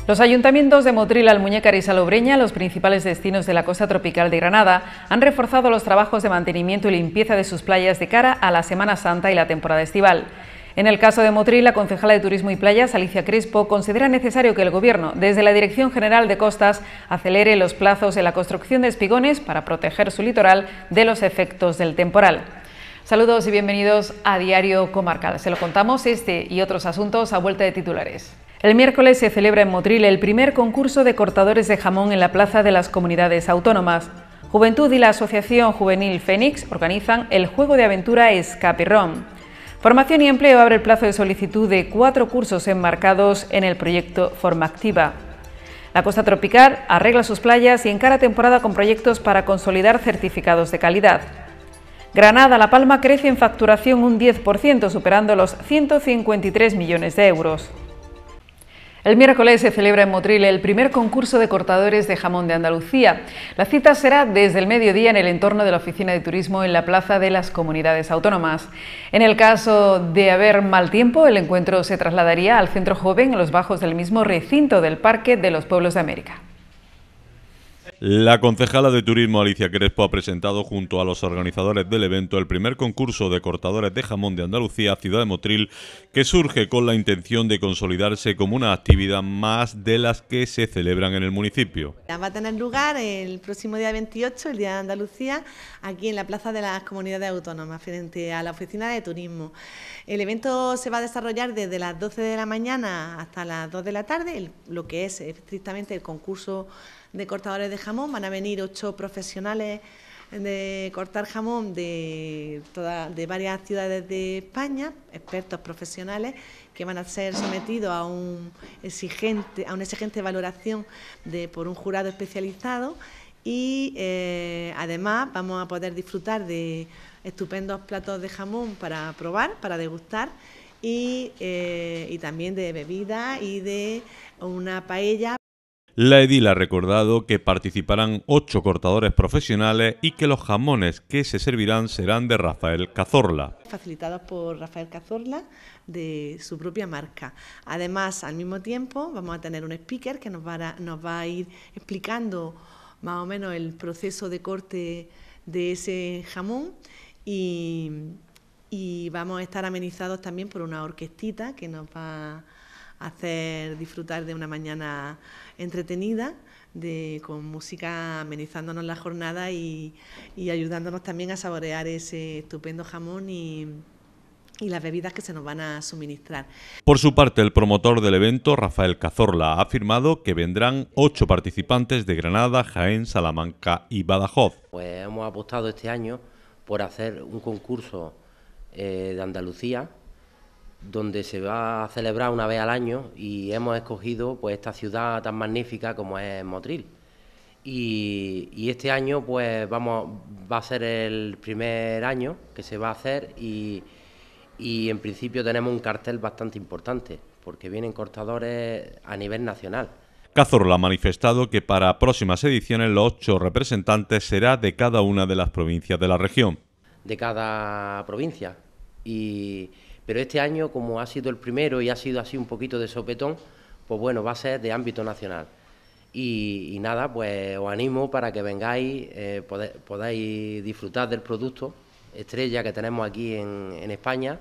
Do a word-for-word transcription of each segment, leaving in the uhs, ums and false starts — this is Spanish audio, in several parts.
Los ayuntamientos de Motril, Almuñécar y Salobreña, los principales destinos de la costa tropical de Granada, han reforzado los trabajos de mantenimiento y limpieza de sus playas de cara a la Semana Santa y la temporada estival. En el caso de Motril, la concejala de Turismo y Playas, Alicia Crespo, considera necesario que el Gobierno, desde la Dirección General de Costas, acelere los plazos en la construcción de espigones para proteger su litoral de los efectos del temporal. Saludos y bienvenidos a Diario Comarcal. Se lo contamos este y otros asuntos a vuelta de titulares. El miércoles se celebra en Motril el primer concurso de cortadores de jamón en la Plaza de las Comunidades Autónomas. Juventud y la Asociación Juvenil Fénix organizan el juego de aventura Escape Rom. Formación y Empleo abre el plazo de solicitud de cuatro cursos enmarcados en el proyecto Forma Activa. La costa tropical arregla sus playas y encara temporada con proyectos para consolidar certificados de calidad. Granada-La Palma crece en facturación un diez por ciento, superando los ciento cincuenta y tres millones de euros. El miércoles se celebra en Motril el primer concurso de cortadores de jamón de Andalucía. La cita será desde el mediodía en el entorno de la Oficina de Turismo en la Plaza de las Comunidades Autónomas. En el caso de haber mal tiempo, el encuentro se trasladaría al Centro Joven en los bajos del mismo recinto del Parque de los Pueblos de América. La concejala de Turismo Alicia Crespo ha presentado junto a los organizadores del evento el primer concurso de cortadores de jamón de Andalucía, Ciudad de Motril, que surge con la intención de consolidarse como una actividad más de las que se celebran en el municipio. Va a tener lugar el próximo día veintiocho, el Día de Andalucía, aquí en la Plaza de las Comunidades Autónomas, frente a la Oficina de Turismo. El evento se va a desarrollar desde las doce de la mañana hasta las dos de la tarde, lo que es estrictamente el concurso de cortadores de jamón. Van a venir ocho profesionales de cortar jamón de, toda, de varias ciudades de España, expertos profesionales que van a ser sometidos a, un exigente, a una exigente valoración de, por un jurado especializado y eh, además vamos a poder disfrutar de estupendos platos de jamón para probar, para degustar y, eh, y también de bebida y de una paella. La edil ha recordado que participarán ocho cortadores profesionales y que los jamones que se servirán serán de Rafael Cazorla. Facilitados por Rafael Cazorla, de su propia marca. Además, al mismo tiempo, vamos a tener un speaker que nos va a, nos va a ir explicando más o menos el proceso de corte de ese jamón y, y vamos a estar amenizados también por una orquestita que nos va a hacer disfrutar de una mañana entretenida, de, con música amenizándonos la jornada y, y ayudándonos también a saborear ese estupendo jamón y, y las bebidas que se nos van a suministrar. Por su parte, el promotor del evento, Rafael Cazorla, ha afirmado que vendrán ocho participantes de Granada, Jaén, Salamanca y Badajoz. Pues hemos apostado este año por hacer un concurso eh, de Andalucía, donde se va a celebrar una vez al año y hemos escogido pues esta ciudad tan magnífica como es Motril. Y, y este año pues vamos va a ser el primer año que se va a hacer y, y en principio tenemos un cartel bastante importante porque vienen cortadores a nivel nacional. Cazorla ha manifestado que para próximas ediciones los ocho representantes será de cada una de las provincias de la región. De cada provincia. Y pero este año, como ha sido el primero y ha sido así un poquito de sopetón, pues bueno, va a ser de ámbito nacional. Y, y nada, pues os animo para que vengáis, eh, podáis, podáis disfrutar del producto estrella que tenemos aquí en, en España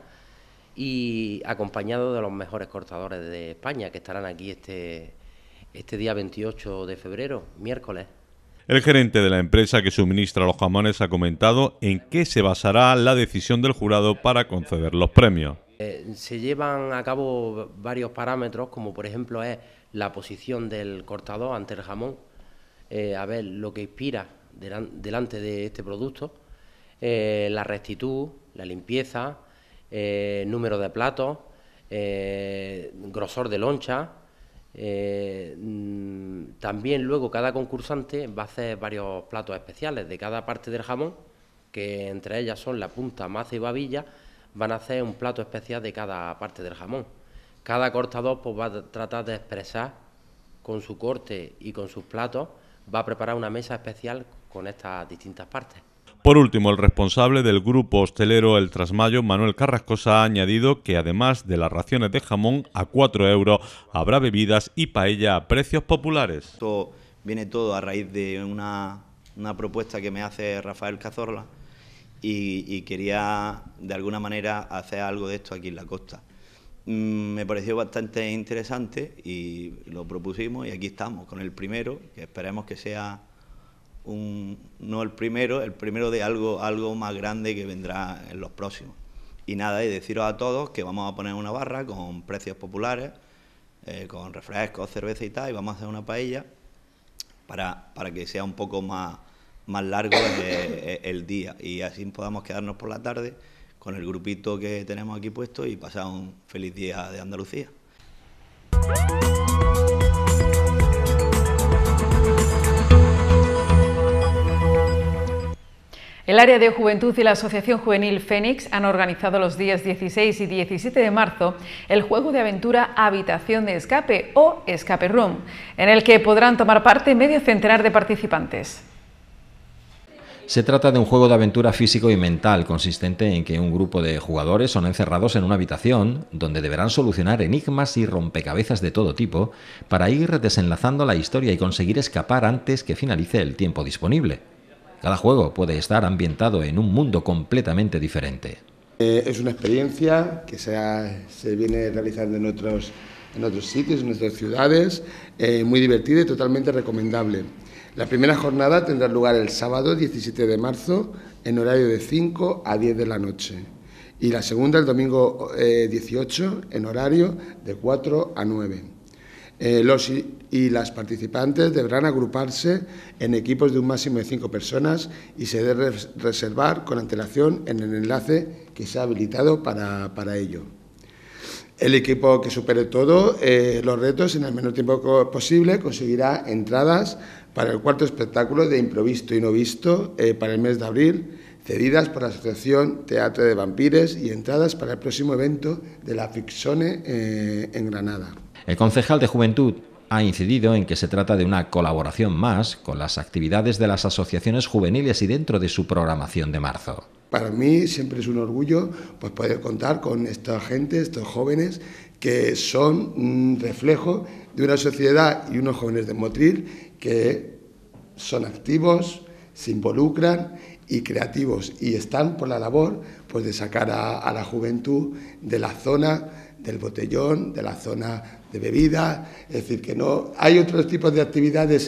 y acompañado de los mejores cortadores de España que estarán aquí este, este día veintiocho de febrero, miércoles. El gerente de la empresa que suministra los jamones ha comentado en qué se basará la decisión del jurado para conceder los premios. Eh, se llevan a cabo varios parámetros, como por ejemplo es la posición del cortador ante el jamón, eh, a ver lo que inspira delan, delante de este producto, eh, la rectitud, la limpieza, eh, número de platos, eh, grosor de loncha. Eh, también luego cada concursante va a hacer varios platos especiales de cada parte del jamón, que entre ellas son la punta, maza y babilla. Van a hacer un plato especial de cada parte del jamón. Cada cortador pues, va a tratar de expresar con su corte y con sus platos, va a preparar una mesa especial con estas distintas partes. Por último, el responsable del grupo hostelero El Trasmayo, Manuel Carrascosa, ha añadido que además de las raciones de jamón a cuatro euros, habrá bebidas y paella a precios populares. Esto viene todo a raíz de una, una propuesta que me hace Rafael Cazorla y, y quería de alguna manera hacer algo de esto aquí en la costa. Mm, me pareció bastante interesante y lo propusimos y aquí estamos con el primero, que esperemos que sea un, no el primero, el primero de algo, algo más grande que vendrá en los próximos. Y nada, y deciros a todos que vamos a poner una barra con precios populares, eh, con refrescos, cerveza y tal, y vamos a hacer una paella para, para que sea un poco más, más largo el, el día y así podamos quedarnos por la tarde con el grupito que tenemos aquí puesto y pasar un feliz día de Andalucía. El área de juventud y la Asociación Juvenil Fénix han organizado los días dieciséis y diecisiete de marzo el juego de aventura Habitación de Escape o Escape Room, en el que podrán tomar parte medio centenar de participantes. Se trata de un juego de aventura físico y mental consistente en que un grupo de jugadores son encerrados en una habitación donde deberán solucionar enigmas y rompecabezas de todo tipo para ir desenlazando la historia y conseguir escapar antes que finalice el tiempo disponible. Cada juego puede estar ambientado en un mundo completamente diferente. Eh, es una experiencia que se, ha, se viene realizando en otros, en otros sitios, en nuestras ciudades, eh, muy divertida y totalmente recomendable. La primera jornada tendrá lugar el sábado diecisiete de marzo en horario de cinco a diez de la noche y la segunda el domingo eh, dieciocho en horario de cuatro a nueve. Eh, los y, y las participantes deberán agruparse en equipos de un máximo de cinco personas y se debe reservar con antelación en el enlace que se ha habilitado para, para ello. El equipo que supere todo eh, los retos en el menor tiempo posible conseguirá entradas para el cuarto espectáculo de Improvisto y No Visto eh, para el mes de abril, cedidas por la Asociación Teatro de Vampires y entradas para el próximo evento de la Fixone eh, en Granada. El concejal de Juventud ha incidido en que se trata de una colaboración más con las actividades de las asociaciones juveniles y dentro de su programación de marzo. Para mí siempre es un orgullo pues, poder contar con esta gente, estos jóvenes, que son un reflejo de una sociedad y unos jóvenes de Motril que son activos, se involucran y creativos y están por la labor pues, de sacar a, a la juventud de la zona del botellón, de la zona de bebida, es decir, que no hay otros tipos de actividades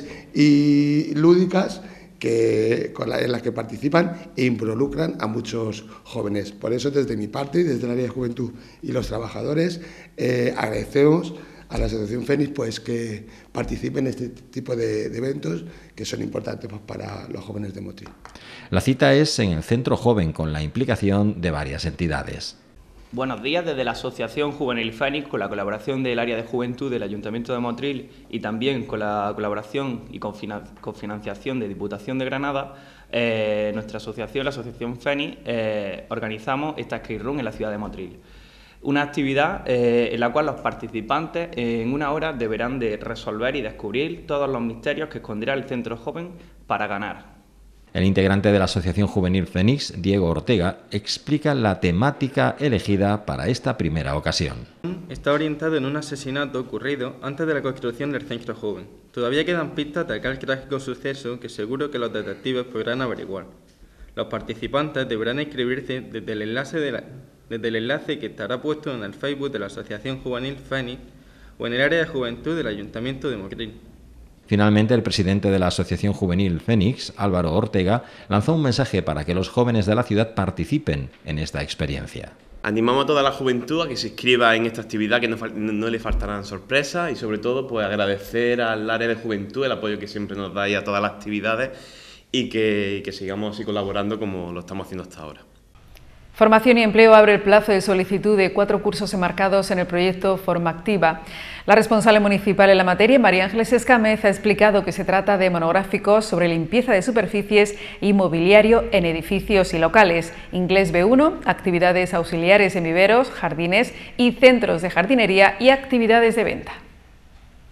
y lúdicas que, con la, en las que participan e involucran a muchos jóvenes. Por eso, desde mi parte y desde el área de juventud y los trabajadores, eh, agradecemos a la Asociación Fénix pues, que participen en este tipo de, de eventos que son importantes pues, para los jóvenes de Motril. La cita es en el Centro Joven con la implicación de varias entidades. Buenos días, desde la Asociación Juvenil Fénix, con la colaboración del área de juventud del Ayuntamiento de Motril y también con la colaboración y cofinanciación de Diputación de Granada, eh, nuestra asociación, la Asociación Fénix, eh, organizamos esta Escape Room en la ciudad de Motril. Una actividad eh, en la cual los participantes eh, en una hora deberán de resolver y descubrir todos los misterios que esconderá el Centro Joven para ganar. El integrante de la Asociación Juvenil Fénix, Diego Ortega, explica la temática elegida para esta primera ocasión. Está orientado en un asesinato ocurrido antes de la construcción del Centro Joven. Todavía quedan pistas de aquel trágico suceso que seguro que los detectives podrán averiguar. Los participantes deberán inscribirse desde el enlace, de la, desde el enlace que estará puesto en el Facebook de la Asociación Juvenil Fénix o en el área de juventud del Ayuntamiento de Motril. Finalmente, el presidente de la Asociación Juvenil Fénix, Álvaro Ortega, lanzó un mensaje para que los jóvenes de la ciudad participen en esta experiencia. Animamos a toda la juventud a que se inscriba en esta actividad, que no, no le faltarán sorpresas y sobre todo pues agradecer al área de juventud el apoyo que siempre nos dais a todas las actividades y que, y que sigamos así colaborando como lo estamos haciendo hasta ahora. Formación y Empleo abre el plazo de solicitud de cuatro cursos enmarcados en el proyecto Forma Activa. La responsable municipal en la materia, María Ángeles Escámez, ha explicado que se trata de monográficos sobre limpieza de superficies y mobiliario en edificios y locales, inglés B uno, actividades auxiliares en viveros, jardines y centros de jardinería y actividades de venta.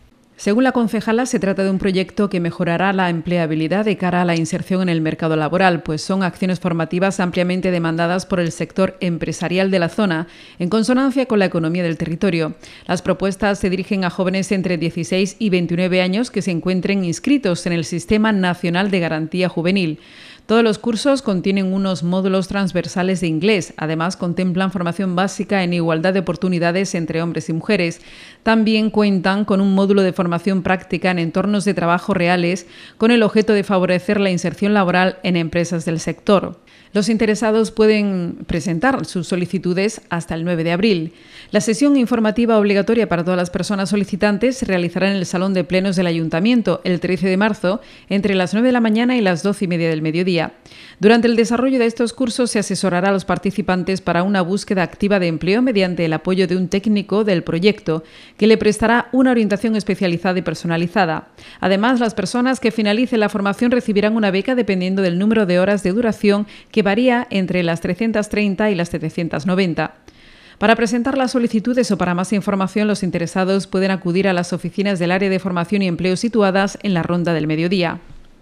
Según la concejala, se trata de un proyecto que mejorará la empleabilidad de cara a la inserción en el mercado laboral, pues son acciones formativas ampliamente demandadas por el sector empresarial de la zona, en consonancia con la economía del territorio. Las propuestas se dirigen a jóvenes entre dieciséis y veintinueve años que se encuentren inscritos en el Sistema Nacional de Garantía Juvenil. Todos los cursos contienen unos módulos transversales de inglés. Además, contemplan formación básica en igualdad de oportunidades entre hombres y mujeres. También cuentan con un módulo de formación práctica en entornos de trabajo reales con el objeto de favorecer la inserción laboral en empresas del sector. Los interesados pueden presentar sus solicitudes hasta el nueve de abril. La sesión informativa obligatoria para todas las personas solicitantes se realizará en el Salón de Plenos del Ayuntamiento el trece de marzo entre las nueve de la mañana y las doce y media del mediodía. Durante el desarrollo de estos cursos se asesorará a los participantes para una búsqueda activa de empleo mediante el apoyo de un técnico del proyecto que le prestará una orientación especializada y personalizada. Además, las personas que finalicen la formación recibirán una beca dependiendo del número de horas de duración que varía entre las trescientas treinta y las setecientas noventa. Para presentar las solicitudes o para más información, los interesados pueden acudir a las oficinas del área de formación y empleo situadas en la Ronda del Mediodía.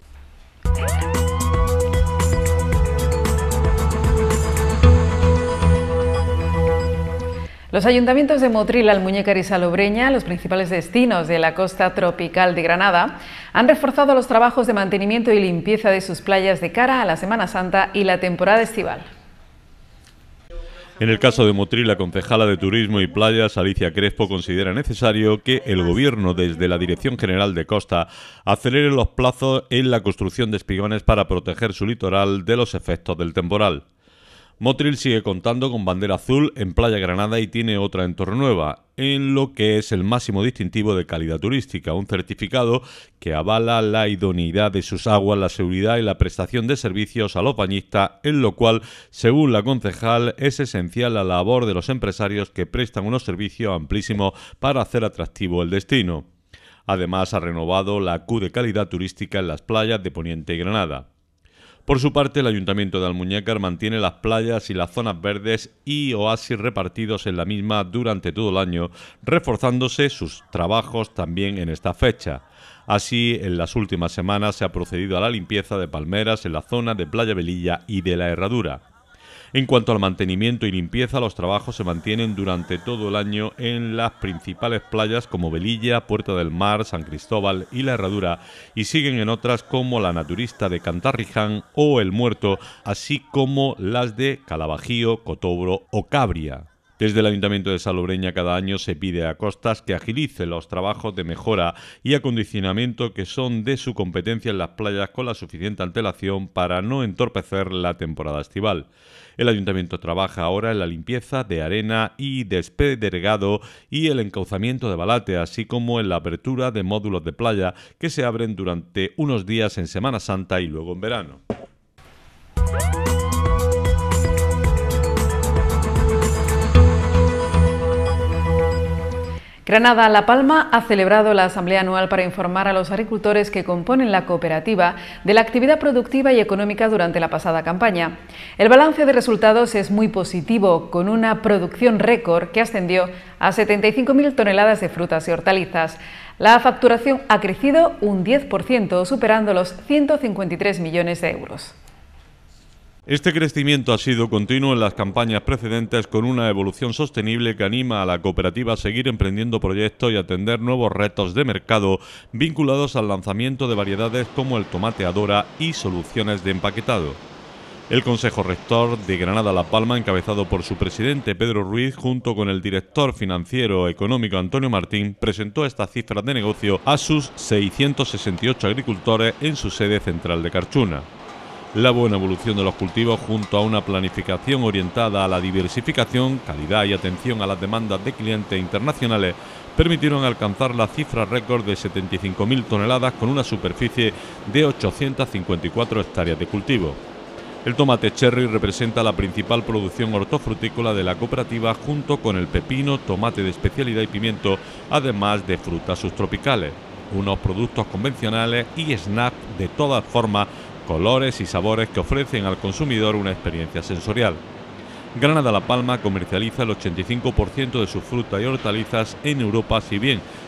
Los ayuntamientos de Motril, Almuñécar y Salobreña, los principales destinos de la costa tropical de Granada, han reforzado los trabajos de mantenimiento y limpieza de sus playas de cara a la Semana Santa y la temporada estival. En el caso de Motril, la concejala de Turismo y Playas, Alicia Crespo, considera necesario que el Gobierno, desde la Dirección General de Costa, acelere los plazos en la construcción de espigones para proteger su litoral de los efectos del temporal. Motril sigue contando con bandera azul en Playa Granada y tiene otra en Torrenueva, en lo que es el máximo distintivo de calidad turística, un certificado que avala la idoneidad de sus aguas, la seguridad y la prestación de servicios a los bañistas, en lo cual, según la concejal, es esencial la labor de los empresarios que prestan unos servicios amplísimos para hacer atractivo el destino. Además, ha renovado la Q de calidad turística en las playas de Poniente y Granada. Por su parte, el Ayuntamiento de Almuñécar mantiene las playas y las zonas verdes y oasis repartidos en la misma durante todo el año, reforzándose sus trabajos también en esta fecha. Así, en las últimas semanas se ha procedido a la limpieza de palmeras en la zona de Playa Velilla y de la Herradura. En cuanto al mantenimiento y limpieza, los trabajos se mantienen durante todo el año en las principales playas como Velilla, Puerta del Mar, San Cristóbal y La Herradura, y siguen en otras como la Naturista de Cantarriján o El Muerto, así como las de Calabajío, Cotobro o Cabria. Desde el Ayuntamiento de Salobreña cada año se pide a Costas que agilice los trabajos de mejora y acondicionamiento que son de su competencia en las playas con la suficiente antelación para no entorpecer la temporada estival. El Ayuntamiento trabaja ahora en la limpieza de arena y despedregado y el encauzamiento de balate, así como en la apertura de módulos de playa que se abren durante unos días en Semana Santa y luego en verano. Granada La Palma ha celebrado la asamblea anual para informar a los agricultores que componen la cooperativa de la actividad productiva y económica durante la pasada campaña. El balance de resultados es muy positivo, con una producción récord que ascendió a setenta y cinco mil toneladas de frutas y hortalizas. La facturación ha crecido un diez por ciento, superando los ciento cincuenta y tres millones de euros. Este crecimiento ha sido continuo en las campañas precedentes, con una evolución sostenible que anima a la cooperativa a seguir emprendiendo proyectos y atender nuevos retos de mercado vinculados al lanzamiento de variedades como el tomate Adora y soluciones de empaquetado. El Consejo Rector de Granada La Palma, encabezado por su presidente Pedro Ruiz, junto con el director financiero económico Antonio Martín, presentó estas cifras de negocio a sus seiscientos sesenta y ocho agricultores en su sede central de Carchuna. La buena evolución de los cultivos, junto a una planificación orientada a la diversificación, calidad y atención a las demandas de clientes internacionales, permitieron alcanzar la cifra récord de setenta y cinco mil toneladas con una superficie de ochocientas cincuenta y cuatro hectáreas de cultivo. El tomate cherry representa la principal producción hortofrutícola de la cooperativa, junto con el pepino, tomate de especialidad y pimiento, además de frutas subtropicales, unos productos convencionales y snacks de todas formas, colores y sabores que ofrecen al consumidor una experiencia sensorial. Granada La Palma comercializa el ochenta y cinco por ciento de sus frutas y hortalizas en Europa, si bien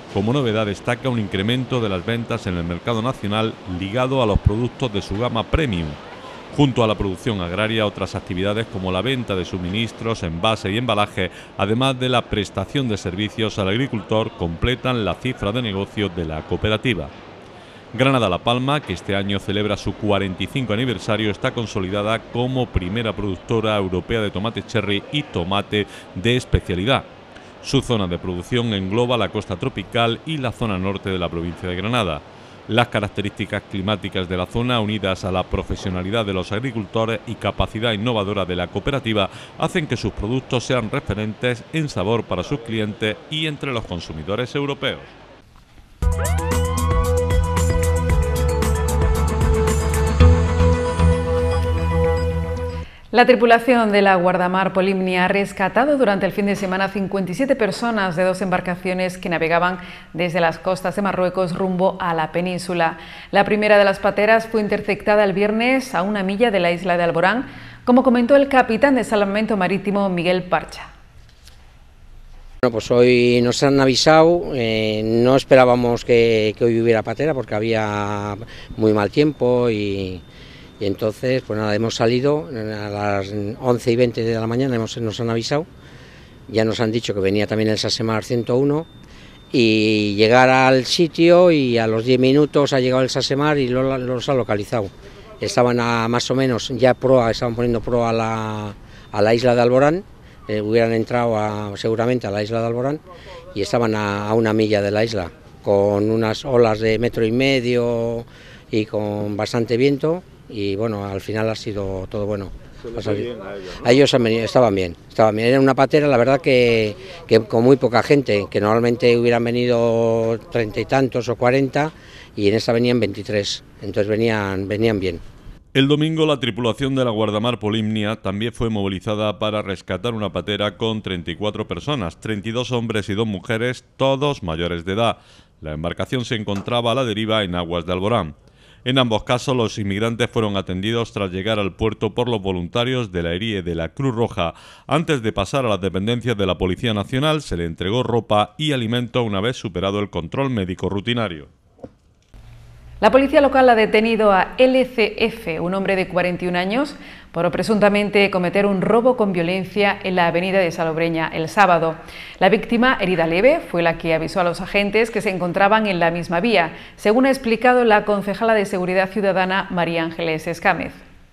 Como novedad destaca un incremento de las ventas en el mercado nacional ligado a los productos de su gama premium. Junto a la producción agraria, otras actividades como la venta de suministros, envase y embalaje, además de la prestación de servicios al agricultor, completan la cifra de negocio de la cooperativa. Granada-La Palma, que este año celebra su cuarenta y cinco aniversario, está consolidada como primera productora europea de tomate cherry y tomate de especialidad. Su zona de producción engloba la costa tropical y la zona norte de la provincia de Granada. Las características climáticas de la zona, unidas a la profesionalidad de los agricultores y capacidad innovadora de la cooperativa, hacen que sus productos sean referentes en sabor para sus clientes y entre los consumidores europeos. La tripulación de la Guardamar Polymnia ha rescatado durante el fin de semana cincuenta y siete personas de dos embarcaciones que navegaban desde las costas de Marruecos rumbo a la península. La primera de las pateras fue interceptada el viernes a una milla de la isla de Alborán, como comentó el capitán de Salvamento Marítimo Miguel Parcha. Bueno, pues hoy nos han avisado, eh, no esperábamos que, que hoy hubiera patera porque había muy mal tiempo y... Y entonces, pues nada, hemos salido a las once y veinte de la mañana, hemos, nos han avisado, ya nos han dicho que venía también el Sasemar ciento uno, y llegar al sitio y a los diez minutos ha llegado el Sasemar y lo, los ha localizado. Estaban a, más o menos ya proa, estaban poniendo proa a la, a la isla de Alborán, eh, hubieran entrado a, seguramente a la isla de Alborán y estaban a, a una milla de la isla, con unas olas de metro y medio y con bastante viento. Y bueno, al final ha sido todo bueno. A ellos, ¿no? A ellos han venido, estaban bien, estaban bien. Era una patera, la verdad que, que con muy poca gente, que normalmente hubieran venido treinta y tantos o cuarenta, y en esta venían veintitrés, entonces venían, venían bien. El domingo la tripulación de la Guardamar Polymnia también fue movilizada para rescatar una patera con treinta y cuatro personas, treinta y dos hombres y dos mujeres, todos mayores de edad. La embarcación se encontraba a la deriva en aguas de Alborán. En ambos casos, los inmigrantes fueron atendidos tras llegar al puerto por los voluntarios de la E R I E de la Cruz Roja. Antes de pasar a las dependencias de la Policía Nacional, se le entregó ropa y alimento una vez superado el control médico rutinario. La policía local ha detenido a L C F, un hombre de cuarenta y un años, por presuntamente cometer un robo con violencia en la avenida de Salobreña el sábado. La víctima, herida leve, fue la que avisó a los agentes que se encontraban en la misma vía, según ha explicado la concejala de Seguridad Ciudadana María Ángeles Escámez.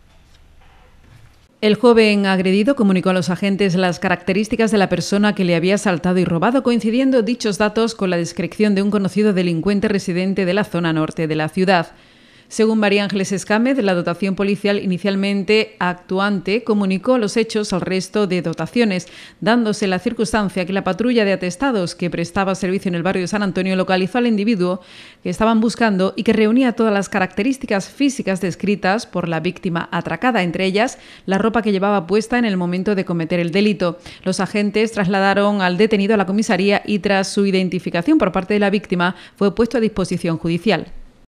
El joven agredido comunicó a los agentes las características de la persona que le había asaltado y robado, coincidiendo dichos datos con la descripción de un conocido delincuente residente de la zona norte de la ciudad. Según María Ángeles Escámez, la dotación policial inicialmente actuante comunicó los hechos al resto de dotaciones, dándose la circunstancia que la patrulla de atestados que prestaba servicio en el barrio de San Antonio localizó al individuo que estaban buscando y que reunía todas las características físicas descritas por la víctima atracada, entre ellas la ropa que llevaba puesta en el momento de cometer el delito. Los agentes trasladaron al detenido a la comisaría y tras su identificación por parte de la víctima fue puesto a disposición judicial.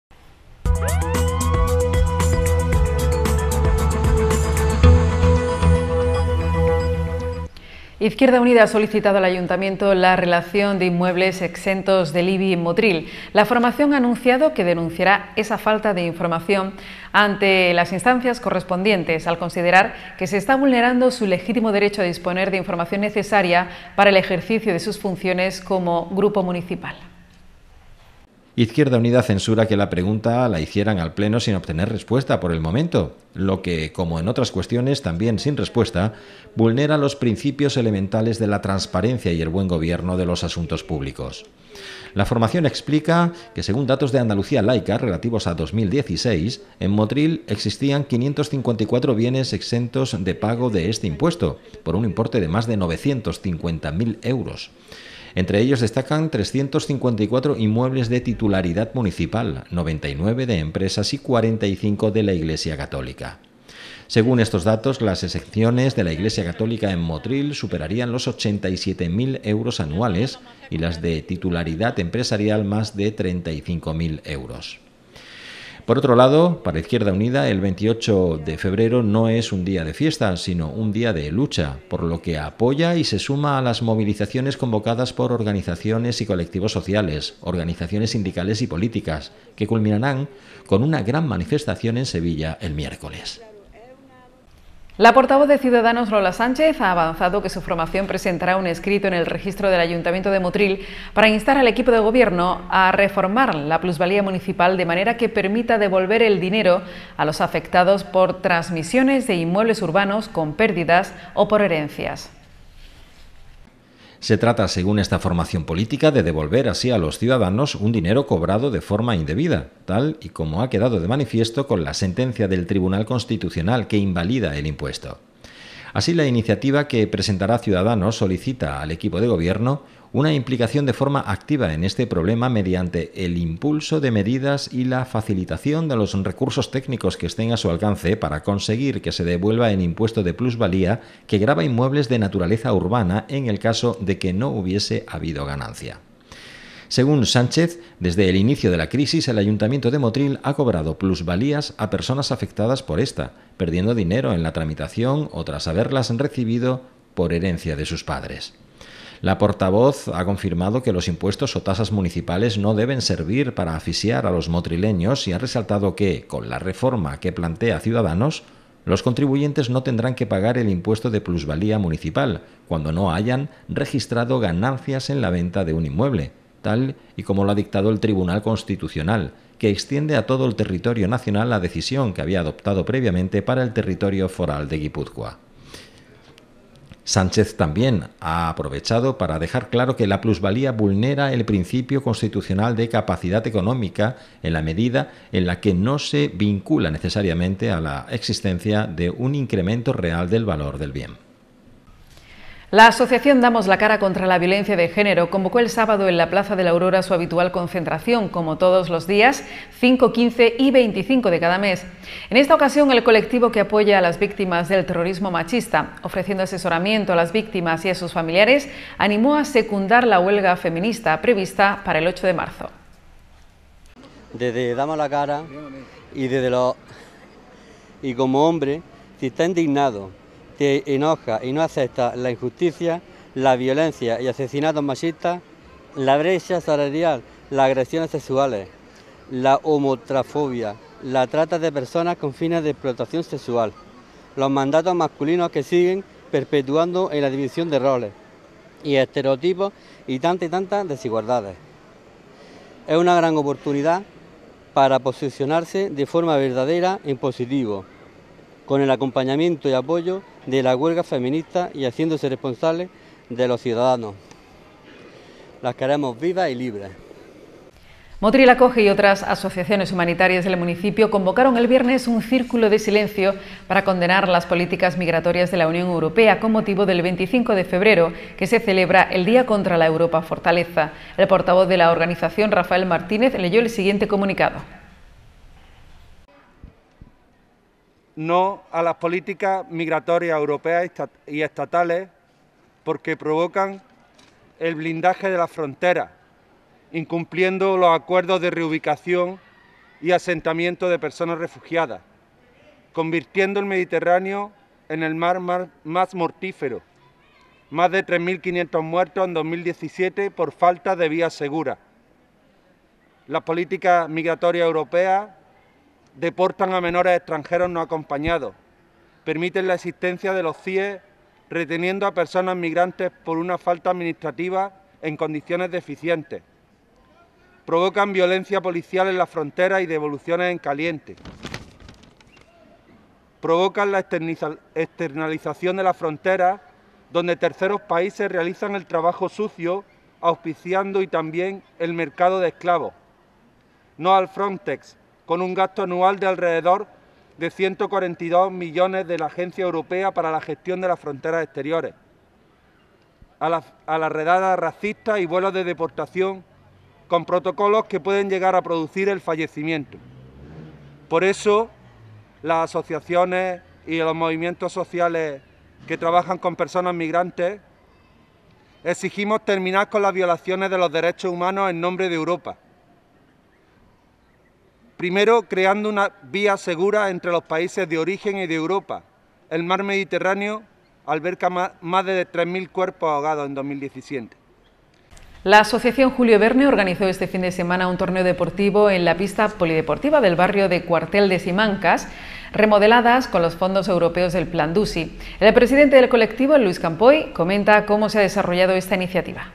Izquierda Unida ha solicitado al Ayuntamiento la relación de inmuebles exentos del I B I en Motril. La formación ha anunciado que denunciará esa falta de información ante las instancias correspondientes, al considerar que se está vulnerando su legítimo derecho a disponer de información necesaria para el ejercicio de sus funciones como grupo municipal. Izquierda Unida censura que la pregunta la hicieran al Pleno sin obtener respuesta por el momento, lo que, como en otras cuestiones también sin respuesta, vulnera los principios elementales de la transparencia y el buen gobierno de los asuntos públicos. La formación explica que, según datos de Andalucía Laica relativos a dos mil dieciséis, en Motril existían quinientos cincuenta y cuatro bienes exentos de pago de este impuesto, por un importe de más de novecientos cincuenta mil euros. Entre ellos destacan trescientos cincuenta y cuatro inmuebles de titularidad municipal, noventa y nueve de empresas y cuarenta y cinco de la Iglesia Católica. Según estos datos, las exenciones de la Iglesia Católica en Motril superarían los ochenta y siete mil euros anuales y las de titularidad empresarial más de treinta y cinco mil euros. Por otro lado, para Izquierda Unida, el veintiocho de febrero no es un día de fiesta, sino un día de lucha, por lo que apoya y se suma a las movilizaciones convocadas por organizaciones y colectivos sociales, organizaciones sindicales y políticas, que culminarán con una gran manifestación en Sevilla el miércoles. La portavoz de Ciudadanos, Lola Sánchez, ha avanzado que su formación presentará un escrito en el registro del Ayuntamiento de Motril para instar al equipo de gobierno a reformar la plusvalía municipal de manera que permita devolver el dinero a los afectados por transmisiones de inmuebles urbanos con pérdidas o por herencias. Se trata, según esta formación política, de devolver así a los ciudadanos un dinero cobrado de forma indebida, tal y como ha quedado de manifiesto con la sentencia del Tribunal Constitucional que invalida el impuesto. Así, la iniciativa que presentará Ciudadanos solicita al equipo de gobierno una implicación de forma activa en este problema mediante el impulso de medidas y la facilitación de los recursos técnicos que estén a su alcance para conseguir que se devuelva el impuesto de plusvalía que grava inmuebles de naturaleza urbana en el caso de que no hubiese habido ganancia. Según Sánchez, desde el inicio de la crisis, el Ayuntamiento de Motril ha cobrado plusvalías a personas afectadas por esta, perdiendo dinero en la tramitación o tras haberlas recibido por herencia de sus padres. La portavoz ha confirmado que los impuestos o tasas municipales no deben servir para asfixiar a los motrileños y ha resaltado que, con la reforma que plantea Ciudadanos, los contribuyentes no tendrán que pagar el impuesto de plusvalía municipal cuando no hayan registrado ganancias en la venta de un inmueble, tal y como lo ha dictado el Tribunal Constitucional, que extiende a todo el territorio nacional la decisión que había adoptado previamente para el territorio foral de Guipúzcoa. Sánchez también ha aprovechado para dejar claro que la plusvalía vulnera el principio constitucional de capacidad económica en la medida en la que no se vincula necesariamente a la existencia de un incremento real del valor del bien. La asociación Damos la Cara contra la Violencia de Género convocó el sábado en la Plaza de la Aurora su habitual concentración, como todos los días, cinco, quince y veinticinco de cada mes. En esta ocasión, el colectivo que apoya a las víctimas del terrorismo machista, ofreciendo asesoramiento a las víctimas y a sus familiares, animó a secundar la huelga feminista prevista para el ocho de marzo. Desde Damos la Cara y desde los y como hombre, si está indignado, te enoja y no acepta la injusticia, la violencia y asesinatos machistas, la brecha salarial, las agresiones sexuales, la homotrafobia, la trata de personas con fines de explotación sexual, los mandatos masculinos que siguen perpetuando en la división de roles y estereotipos y tantas y tantas desigualdades. Es una gran oportunidad para posicionarse de forma verdadera en positivo, con el acompañamiento y apoyo de la huelga feminista y haciéndose responsables de los ciudadanos. Las queremos vivas y libres. Motril Acoge y otras asociaciones humanitarias del municipio convocaron el viernes un círculo de silencio para condenar las políticas migratorias de la Unión Europea con motivo del veinticinco de febrero, que se celebra el Día contra la Europa Fortaleza. El portavoz de la organización, Rafael Martínez, leyó el siguiente comunicado. No a las políticas migratorias europeas y estatales porque provocan el blindaje de las fronteras, incumpliendo los acuerdos de reubicación y asentamiento de personas refugiadas, convirtiendo el Mediterráneo en el mar más mortífero, más de tres mil quinientos muertos en dos mil diecisiete por falta de vías seguras. Las políticas migratorias europeas deportan a menores extranjeros no acompañados, permiten la existencia de los C I E reteniendo a personas migrantes por una falta administrativa en condiciones deficientes, provocan violencia policial en las fronteras y devoluciones en caliente, provocan la externalización de las fronteras donde terceros países realizan el trabajo sucio auspiciando y también el mercado de esclavos, no al Frontex, con un gasto anual de alrededor de ciento cuarenta y dos millones de la Agencia Europea para la Gestión de las Fronteras Exteriores, a las a la redadas racistas y vuelos de deportación con protocolos que pueden llegar a producir el fallecimiento. Por eso, las asociaciones y los movimientos sociales que trabajan con personas migrantes exigimos terminar con las violaciones de los derechos humanos en nombre de Europa. Primero, creando una vía segura entre los países de origen y de Europa. El mar Mediterráneo alberga más de tres mil cuerpos ahogados en dos mil diecisiete. La Asociación Julio Verne organizó este fin de semana un torneo deportivo en la pista polideportiva del barrio de Cuartel de Simancas, remodeladas con los fondos europeos del Plan DUSI. El presidente del colectivo, Luis Campoy, comenta cómo se ha desarrollado esta iniciativa.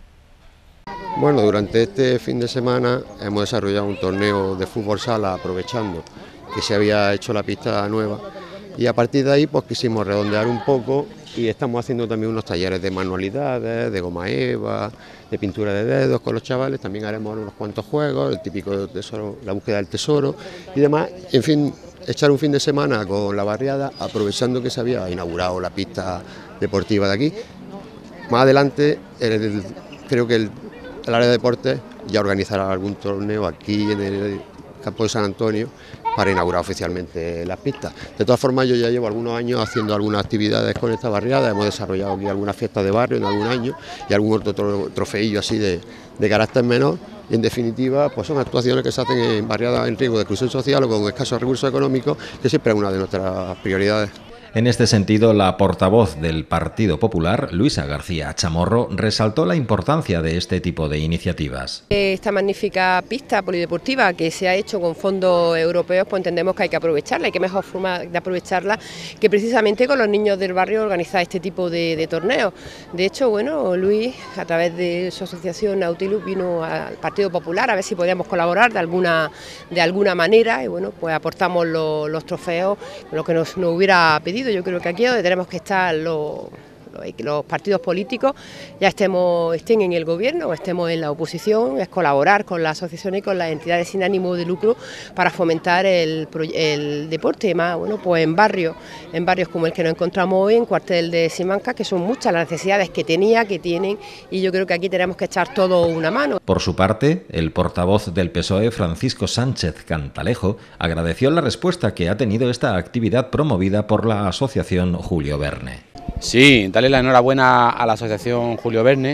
Bueno, durante este fin de semana hemos desarrollado un torneo de fútbol sala aprovechando que se había hecho la pista nueva y a partir de ahí pues quisimos redondear un poco y estamos haciendo también unos talleres de manualidades, de goma eva, de pintura de dedos con los chavales, también haremos unos cuantos juegos, el típico tesoro, la búsqueda del tesoro y demás, en fin, echar un fin de semana con la barriada aprovechando que se había inaugurado la pista deportiva de aquí. Más adelante el, creo que el, el área de deportes ya organizará algún torneo aquí en el campo de San Antonio para inaugurar oficialmente las pistas. De todas formas, yo ya llevo algunos años haciendo algunas actividades con esta barriada, hemos desarrollado aquí algunas fiestas de barrio en algún año y algún otro trofeillo así de, de carácter menor. Y en definitiva, pues son actuaciones que se hacen en barriadas en riesgo de exclusión social o con escasos recursos económicos, que siempre es una de nuestras prioridades. En este sentido, la portavoz del Partido Popular, Luisa García Chamorro, resaltó la importancia de este tipo de iniciativas. Esta magnífica pista polideportiva que se ha hecho con fondos europeos, pues entendemos que hay que aprovecharla, y qué mejor forma de aprovecharla que precisamente con los niños del barrio organizar este tipo de, de torneos. De hecho, bueno, Luis, a través de su asociación Nautilus, vino al Partido Popular a ver si podíamos colaborar de alguna, de alguna manera, y bueno, pues aportamos lo, los trofeos, lo que nos, nos hubiera pedido. Yo creo que aquí es donde tenemos que estar los, los, los partidos políticos, ya estemos, estén en el gobierno o estemos en la oposición, es colaborar con las asociaciones y con las entidades sin ánimo de lucro para fomentar el, el deporte, más bueno, pues en barrios, en barrios como el que nos encontramos hoy, en Cuartel de Simancas, que son muchas las necesidades que tenía, que tienen, y yo creo que aquí tenemos que echar todo una mano. Por su parte, el portavoz del P S O E, Francisco Sánchez Cantalejo, agradeció la respuesta que ha tenido esta actividad promovida por la Asociación Julio Verne. Sí, darle la enhorabuena a la Asociación Julio Verne,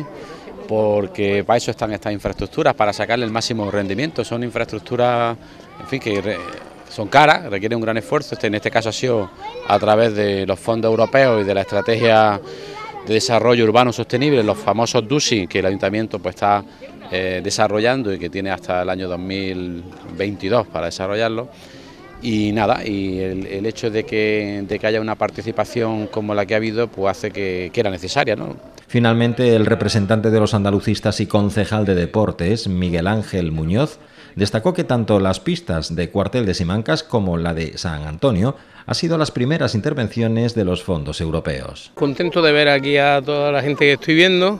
porque para eso están estas infraestructuras, para sacarle el máximo rendimiento. Son infraestructuras, en fin, que re, son caras, requieren un gran esfuerzo. Este, en este caso ha sido a través de los fondos europeos y de la estrategia de desarrollo urbano sostenible, los famosos DUSI, que el Ayuntamiento pues está eh, desarrollando y que tiene hasta el año dos mil veintidós para desarrollarlo. Y nada, y el, el hecho de que, de que haya una participación como la que ha habido, pues hace que, que era necesaria, ¿no? Finalmente, el representante de los andalucistas y concejal de deportes, Miguel Ángel Muñoz, destacó que tanto las pistas de Cuartel de Simancas como la de San Antonio han sido las primeras intervenciones de los fondos europeos. Contento de ver aquí a toda la gente que estoy viendo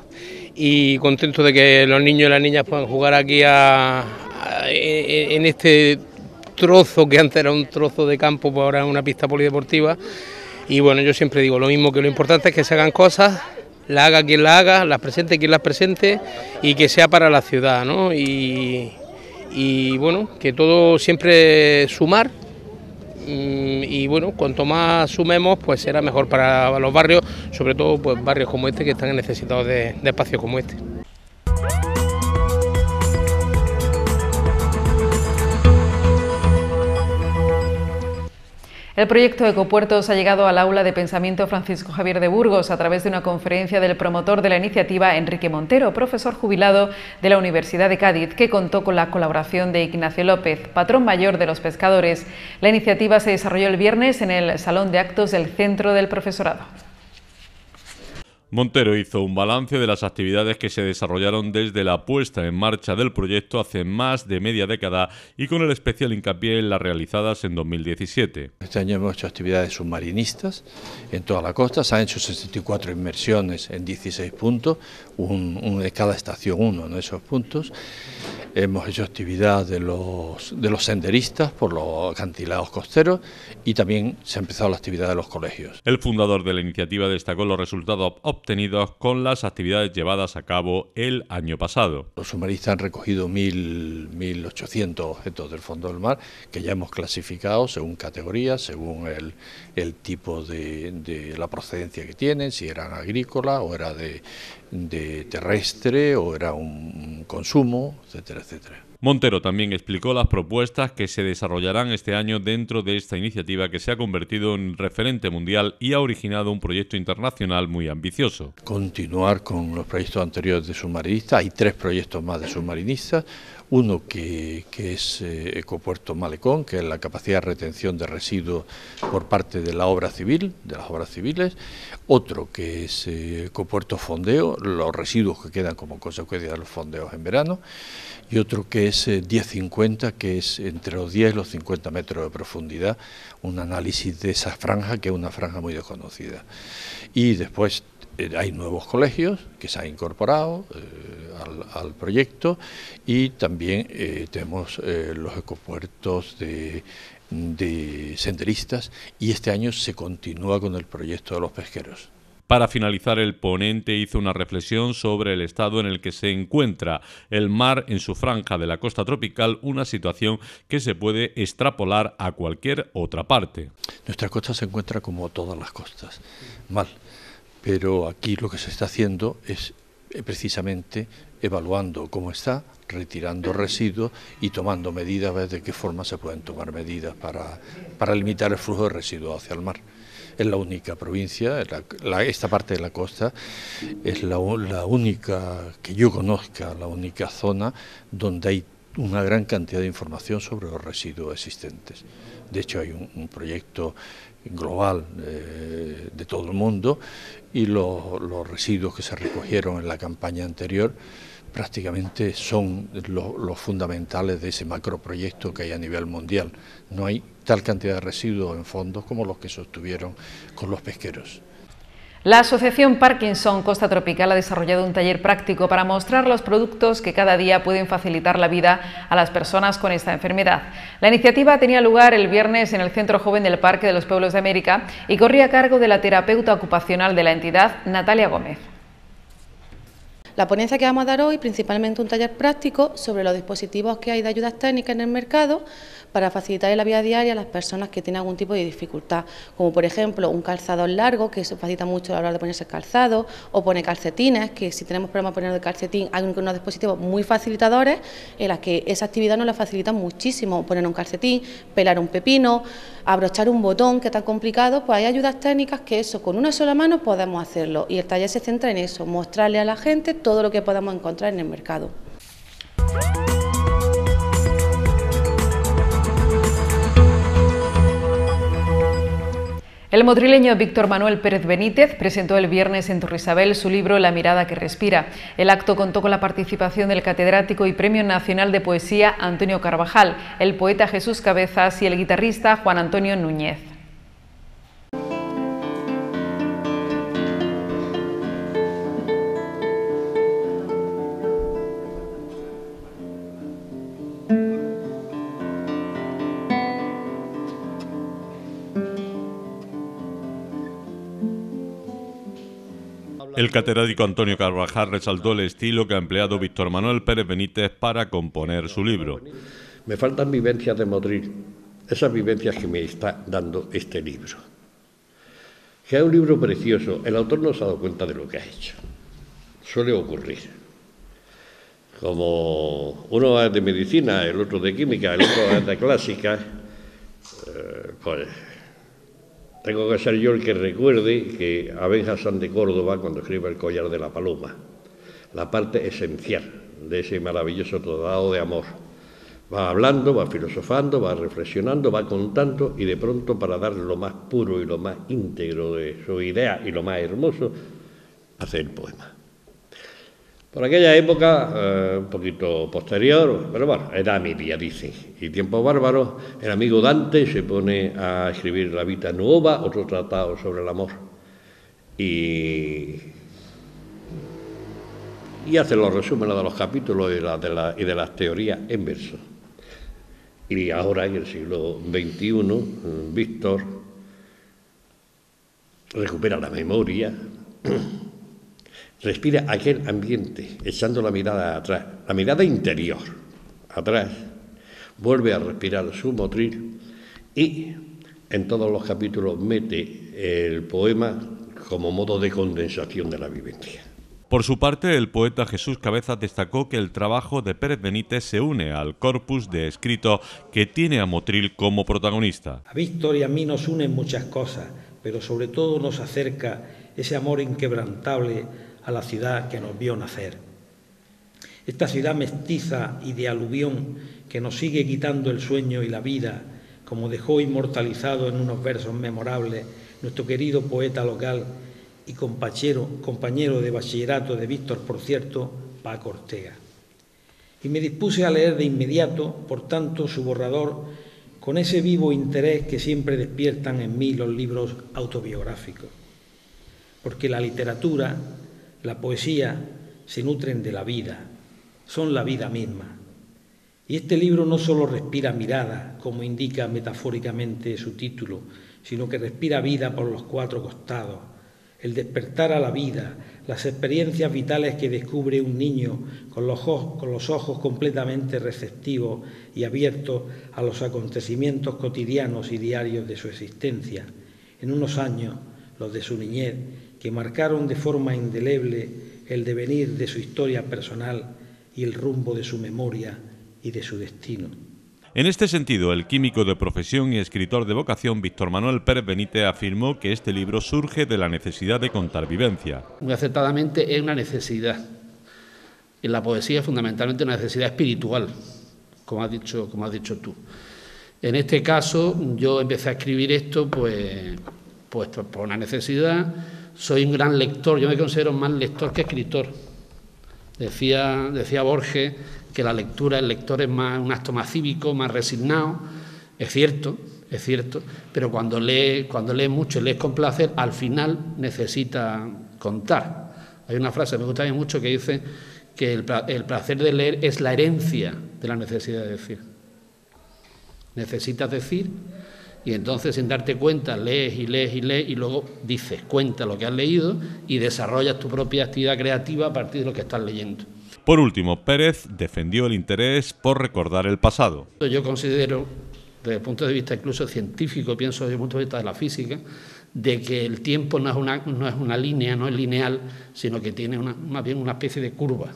y contento de que los niños y las niñas puedan jugar aquí a, a, en este trozo que antes era un trozo de campo, pues ahora es una pista polideportiva. Y bueno, yo siempre digo lo mismo, que lo importante es que se hagan cosas, la haga quien la haga, las presente quien las presente, y que sea para la ciudad, ¿no? Y, y bueno, que todo siempre sumar, y bueno, cuanto más sumemos, pues será mejor para los barrios, sobre todo pues barrios como este, que están necesitados de, de espacios como este. El proyecto Ecopuertos ha llegado al aula de pensamiento Francisco Javier de Burgos a través de una conferencia del promotor de la iniciativa, Enrique Montero, profesor jubilado de la Universidad de Cádiz, que contó con la colaboración de Ignacio López, patrón mayor de los pescadores. La iniciativa se desarrolló el viernes en el Salón de Actos del Centro del Profesorado. Montero hizo un balance de las actividades que se desarrollaron desde la puesta en marcha del proyecto hace más de media década y con el especial hincapié en las realizadas en dos mil diecisiete. Este año hemos hecho actividades submarinistas en toda la costa, se han hecho sesenta y cuatro inmersiones en dieciséis puntos, un, un de cada estación uno en esos puntos. Hemos hecho actividad de los, de los senderistas por los acantilados costeros y también se ha empezado la actividad de los colegios. El fundador de la iniciativa destacó los resultados obtenidos con las actividades llevadas a cabo el año pasado. Los submarinistas han recogido mil ochocientos objetos del fondo del mar que ya hemos clasificado según categorías, según el, el tipo de, de la procedencia que tienen, si eran agrícolas o era de de terrestre o era un consumo, etcétera, etcétera. Montero también explicó las propuestas que se desarrollarán este año dentro de esta iniciativa que se ha convertido en referente mundial y ha originado un proyecto internacional muy ambicioso. Continuar con los proyectos anteriores de submarinistas, hay tres proyectos más de submarinistas, uno que, que es eh, Ecopuerto Malecón, que es la capacidad de retención de residuos por parte de la obra civil, de las obras civiles, otro que es eh, Ecopuerto Fondeo, los residuos que quedan como consecuencia de los fondeos en verano, y otro que es eh, diez cincuenta, que es entre los diez y los cincuenta metros de profundidad, un análisis de esa franja, que es una franja muy desconocida. Y después eh, hay nuevos colegios que se han incorporado eh, al, al proyecto, y también eh, tenemos eh, los ecopuertos de, de senderistas, y este año se continúa con el proyecto de los pesqueros. Para finalizar, el ponente hizo una reflexión sobre el estado en el que se encuentra el mar en su franja de la costa tropical, una situación que se puede extrapolar a cualquier otra parte. Nuestra costa se encuentra como todas las costas, mal, pero aquí lo que se está haciendo es eh, precisamente evaluando cómo está, retirando residuos y tomando medidas, a ver de qué forma se pueden tomar medidas para, para limitar el flujo de residuos hacia el mar. Es la única provincia, la, la, esta parte de la costa es la, la única que yo conozca, la única zona donde hay una gran cantidad de información sobre los residuos existentes. De hecho, hay un, un proyecto global eh, de todo el mundo, y los, los residuos que se recogieron en la campaña anterior prácticamente son los lo fundamentales de ese macroproyecto que hay a nivel mundial. No hay tal cantidad de residuos en fondos como los que se obtuvieron con los pesqueros. La Asociación Parkinson Costa Tropical ha desarrollado un taller práctico para mostrar los productos que cada día pueden facilitar la vida a las personas con esta enfermedad. La iniciativa tenía lugar el viernes en el Centro Joven del Parque de los Pueblos de América y corría a cargo de la terapeuta ocupacional de la entidad, Natalia Gómez. La ponencia que vamos a dar hoy, principalmente un taller práctico sobre los dispositivos que hay de ayudas técnicas en el mercado para facilitar la vida diaria a las personas que tienen algún tipo de dificultad, como por ejemplo un calzador largo, que eso facilita mucho a la hora de ponerse calzado, o poner calcetines, que si tenemos problemas de poner el calcetín, hay unos dispositivos muy facilitadores en las que esa actividad nos la facilita muchísimo, poner un calcetín, pelar un pepino, abrochar un botón, que es tan complicado. Pues hay ayudas técnicas que eso con una sola mano podemos hacerlo, y el taller se centra en eso, mostrarle a la gente todo lo que podamos encontrar en el mercado. El motrileño Víctor Manuel Pérez Benítez presentó el viernes en Torrisabel su libro La mirada que respira. El acto contó con la participación del catedrático y Premio Nacional de Poesía Antonio Carvajal, el poeta Jesús Cabezas y el guitarrista Juan Antonio Núñez. El catedrático Antonio Carvajal resaltó el estilo que ha empleado Víctor Manuel Pérez Benítez para componer su libro. Me faltan vivencias de Motril, esas vivencias que me está dando este libro. Que es un libro precioso, el autor no se ha dado cuenta de lo que ha hecho. Suele ocurrir. Como uno es de medicina, el otro de química, el otro es de clásica, eh, pues... tengo que ser yo el que recuerde que a Ben Hassan de Córdoba, cuando escribe El collar de la paloma, la parte esencial de ese maravilloso tratado de amor. Va hablando, va filosofando, va reflexionando, va contando, y de pronto, para dar lo más puro y lo más íntegro de su idea y lo más hermoso, hace el poema. Por aquella época, eh, un poquito posterior, pero bueno, edad media, dice, y tiempo bárbaro, el amigo Dante se pone a escribir La Vita Nuova, otro tratado sobre el amor, y, y hace los resúmenes de los capítulos y, la, de la, y de las teorías en verso. Y ahora, en el siglo veintiuno, Víctor recupera la memoria, respira aquel ambiente, echando la mirada atrás, la mirada interior, atrás, vuelve a respirar su Motril y en todos los capítulos mete el poema como modo de condensación de la vivencia. Por su parte, el poeta Jesús Cabezas destacó que el trabajo de Pérez Benítez se une al corpus de escrito que tiene a Motril como protagonista. A Víctor y a mí nos unen muchas cosas, pero sobre todo nos acerca ese amor inquebrantable a la ciudad que nos vio nacer. Esta ciudad mestiza y de aluvión que nos sigue quitando el sueño y la vida, como dejó inmortalizado en unos versos memorables nuestro querido poeta local y compañero, compañero de bachillerato de Víctor, por cierto, Paco Ortega. Y me dispuse a leer de inmediato, por tanto, su borrador, con ese vivo interés que siempre despiertan en mí los libros autobiográficos. Porque la literatura, la poesía, se nutren de la vida, son la vida misma. Y este libro no solo respira mirada, como indica metafóricamente su título, sino que respira vida por los cuatro costados, el despertar a la vida, las experiencias vitales que descubre un niño con los ojos, con los ojos completamente receptivos y abiertos a los acontecimientos cotidianos y diarios de su existencia, en unos años, los de su niñez, que marcaron de forma indeleble el devenir de su historia personal y el rumbo de su memoria y de su destino. En este sentido, el químico de profesión y escritor de vocación Víctor Manuel Pérez Benítez afirmó que este libro surge de la necesidad de contar vivencia. Muy acertadamente es una necesidad. En la poesía es fundamentalmente una necesidad espiritual, como has dicho, como has dicho tú. En este caso, yo empecé a escribir esto pues, pues por una necesidad. Soy un gran lector, yo me considero más lector que escritor. Decía, decía Borges que la lectura, el lector es más, un acto más cívico, más resignado. Es cierto, es cierto, pero cuando lee, cuando lee mucho y lees con placer, al final necesita contar. Hay una frase que me gusta a mí mucho que dice que el, el placer de leer es la herencia de la necesidad de decir. Necesitas decir y entonces, sin darte cuenta, lees y lees y lees y luego dices, cuenta lo que has leído y desarrollas tu propia actividad creativa a partir de lo que estás leyendo. Por último, Pérez defendió el interés por recordar el pasado. Yo considero, desde el punto de vista incluso científico, pienso desde el punto de vista de la física, de que el tiempo no es una, no es una línea, no es lineal, sino que tiene una, más bien una especie de curva.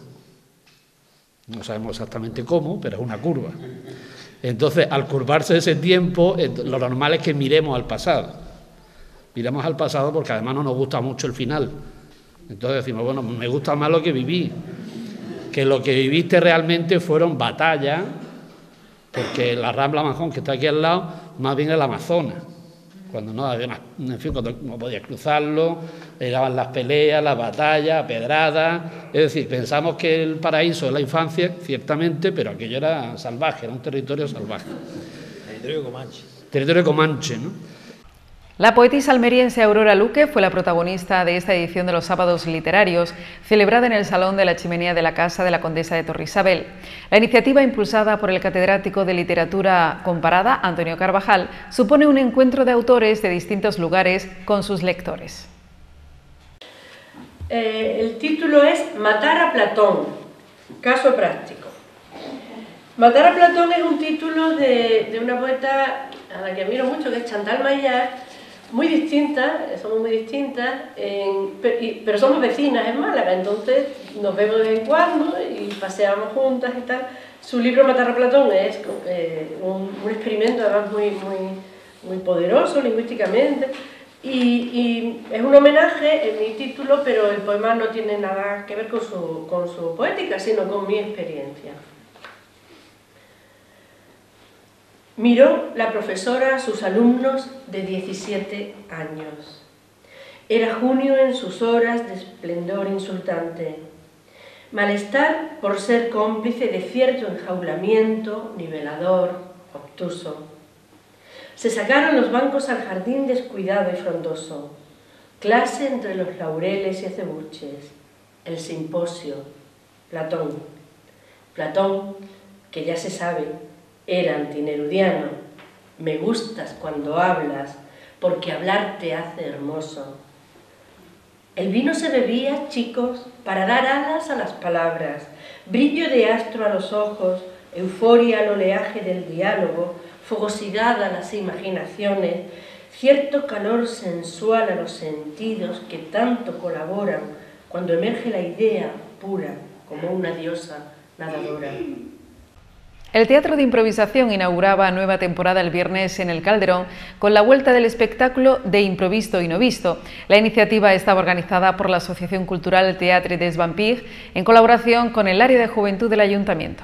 No sabemos exactamente cómo, pero es una curva. Entonces, al curvarse ese tiempo, lo normal es que miremos al pasado. Miremos al pasado porque además no nos gusta mucho el final. Entonces decimos, bueno, me gusta más lo que viví. Que lo que viviste realmente fueron batallas, porque la Rambla Manjón, que está aquí al lado, más bien es el Amazonas. Cuando no había una, en fin, cuando no podías cruzarlo, llegaban las peleas, las batallas, pedradas. Es decir, pensamos que el paraíso es la infancia, ciertamente, pero aquello era salvaje, era un territorio salvaje. Territorio comanche. Territorio comanche, ¿no? La poetisa almeriense Aurora Luque fue la protagonista de esta edición de los Sábados Literarios, celebrada en el Salón de la Chimenea de la Casa de la Condesa de Torrisabel. La iniciativa, impulsada por el catedrático de Literatura Comparada, Antonio Carvajal, supone un encuentro de autores de distintos lugares con sus lectores. Eh, el título es Matar a Platón, caso práctico. Matar a Platón es un título de, de una poeta a la que admiro mucho, que es Chantal Maillard, muy distintas, somos muy distintas, en, pero somos vecinas en Málaga, entonces nos vemos de vez en cuando y paseamos juntas y tal. Su libro Matar a Platón es eh, un, un experimento además muy, muy, muy poderoso lingüísticamente y, y es un homenaje en mi título, pero el poema no tiene nada que ver con su, con su poética, sino con mi experiencia. Miró la profesora a sus alumnos de diecisiete años. Era junio en sus horas de esplendor insultante. Malestar por ser cómplice de cierto enjaulamiento, nivelador, obtuso. Se sacaron los bancos al jardín descuidado y frondoso. Clase entre los laureles y acebuches. El simposio. Platón. Platón, que ya se sabe, era antinerudiano. Me gustas cuando hablas, porque hablar te hace hermoso. El vino se bebía, chicos, para dar alas a las palabras, brillo de astro a los ojos, euforia al oleaje del diálogo, fogosidad a las imaginaciones, cierto calor sensual a los sentidos que tanto colaboran cuando emerge la idea pura como una diosa nadadora. El Teatro de Improvisación inauguraba nueva temporada el viernes en el Calderón con la vuelta del espectáculo de Improvisto y no visto. La iniciativa estaba organizada por la Asociación Cultural Teatre des Vampires en colaboración con el área de juventud del Ayuntamiento.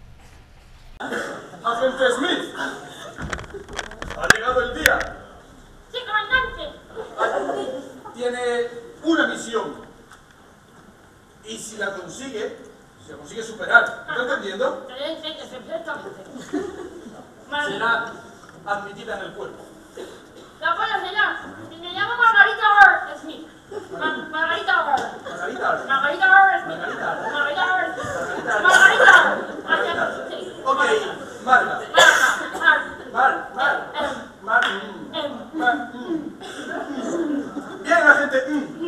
Agente Smith, ha llegado el día. Sí, comandante. Tiene una misión y si la consigue, si la consigue superar, ¿está entendiendo? Sí, sí, sí, perfectamente. Será admitida en el cuerpo. De acuerdo, señor. Me llamo Margarita Orr Smith. Ma Margarita Orr. Margarita Orr. Margarita Orr Smith. Margarita. Margarita Orr. Margarita. Margarita. Sí. Ok, Marga. Mar. Mar. Mar. Mar. Mar. Bien, agente.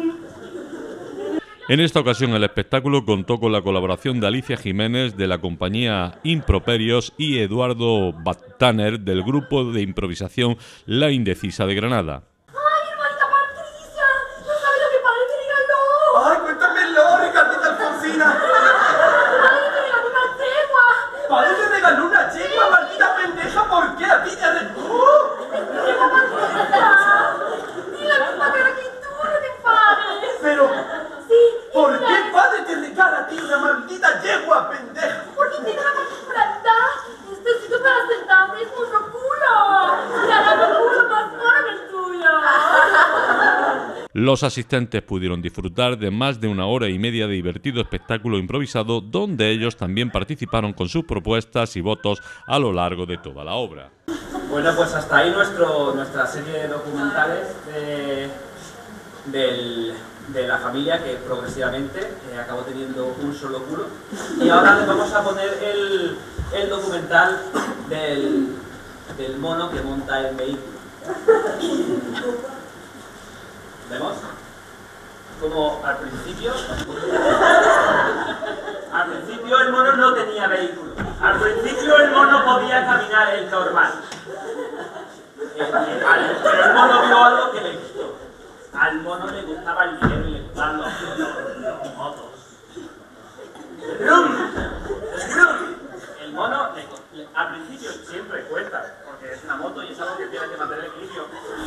En esta ocasión el espectáculo contó con la colaboración de Alicia Jiménez de la compañía Improperios y Eduardo Battaner del grupo de improvisación La Indecisa de Granada. ¡Ay, hermanita Patricia! ¡No sabes lo que parece, díganlo! ¡Ay, cuéntamelo, Ricardita Alfonsina! ¡Ay, me regaló una yegua! ¡Padre te regaló una yegua, maldita pendeja! ¿Por qué a ti te re... ¡Oh! ¡Yegua Patricia! ¡Tiene la misma cara que tú, no te enfades! Pero... ¿por qué padre te regala a ti una maldita yegua, pendeja? Porque tiene la mano planta. Este sitio para sentarme es mucho culo. Y ahora el culo más mono el tuyo. Los asistentes pudieron disfrutar de más de una hora y media de divertido espectáculo improvisado, donde ellos también participaron con sus propuestas y votos a lo largo de toda la obra. Bueno, pues hasta ahí nuestro, nuestra serie de documentales de, del... de la familia que progresivamente eh, acabó teniendo un solo culo. Y ahora les vamos a poner el, el documental del, del mono que monta el vehículo. ¿Vemos? Como al principio... al principio el mono no tenía vehículo. Al principio el mono podía caminar el normal. Eh, eh, al, pero el mono vio algo que le gustó. Al mono le gustaba el dinero y le gustaban los, los, los motos. ¡Brum! ¡Brum! El mono, le, le, al principio siempre cuesta, porque es una moto y es algo que tiene que mantener el equilibrio.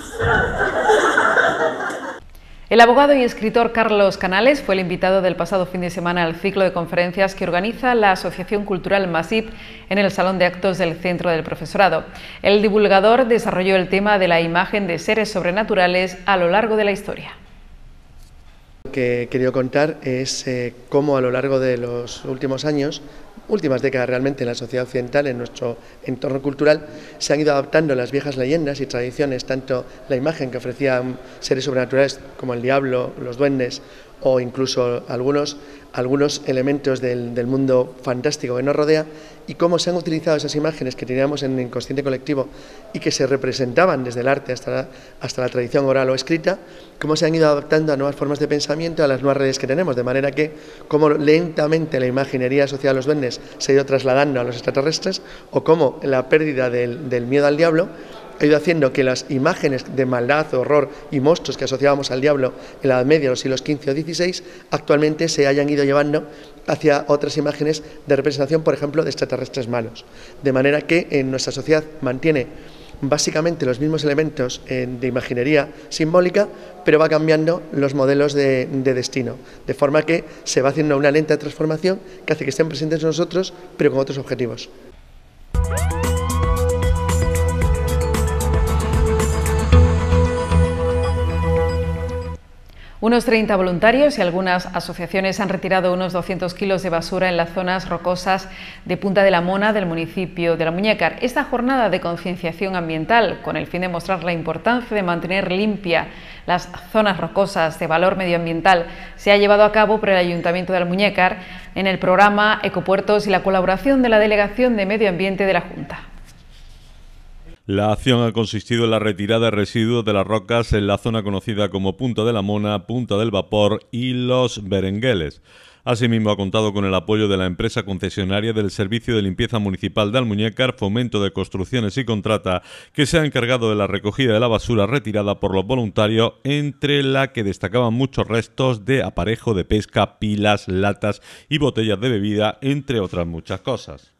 El abogado y escritor Carlos Canales fue el invitado del pasado fin de semana al ciclo de conferencias que organiza la Asociación Cultural Masip en el Salón de Actos del Centro del Profesorado. El divulgador desarrolló el tema de la imagen de seres sobrenaturales a lo largo de la historia. Lo que he querido contar es eh, cómo a lo largo de los últimos años, últimas décadas realmente en la sociedad occidental, en nuestro entorno cultural, se han ido adaptando las viejas leyendas y tradiciones, tanto la imagen que ofrecían seres sobrenaturales como el diablo, los duendes o incluso algunos, algunos elementos del, del mundo fantástico que nos rodea, y cómo se han utilizado esas imágenes que teníamos en el inconsciente colectivo y que se representaban desde el arte hasta la, hasta la tradición oral o escrita, cómo se han ido adaptando a nuevas formas de pensamiento, a las nuevas redes que tenemos, de manera que cómo lentamente la imaginería asociada a los duendes se ha ido trasladando a los extraterrestres, o cómo la pérdida del, del miedo al diablo ha ido haciendo que las imágenes de maldad, horror y monstruos que asociábamos al diablo en la Edad Media, los siglos quince o dieciséis, actualmente se hayan ido llevando hacia otras imágenes de representación, por ejemplo, de extraterrestres malos. De manera que en nuestra sociedad mantiene básicamente los mismos elementos eh, de imaginería simbólica, pero va cambiando los modelos de, de destino, de forma que se va haciendo una lenta transformación que hace que estén presentes nosotros, pero con otros objetivos. Unos treinta voluntarios y algunas asociaciones han retirado unos doscientos kilos de basura en las zonas rocosas de Punta de la Mona del municipio de La Muñécar. Esta jornada de concienciación ambiental, con el fin de mostrar la importancia de mantener limpia las zonas rocosas de valor medioambiental, se ha llevado a cabo por el Ayuntamiento de La Muñécar en el programa Ecopuertos y la colaboración de la Delegación de Medio Ambiente de la Junta. La acción ha consistido en la retirada de residuos de las rocas en la zona conocida como Punta de la Mona, Punta del Vapor y Los Berengueles. Asimismo, ha contado con el apoyo de la empresa concesionaria del Servicio de Limpieza Municipal de Almuñécar, Fomento de Construcciones y Contrata, que se ha encargado de la recogida de la basura retirada por los voluntarios, entre la que destacaban muchos restos de aparejo de pesca, pilas, latas y botellas de bebida, entre otras muchas cosas.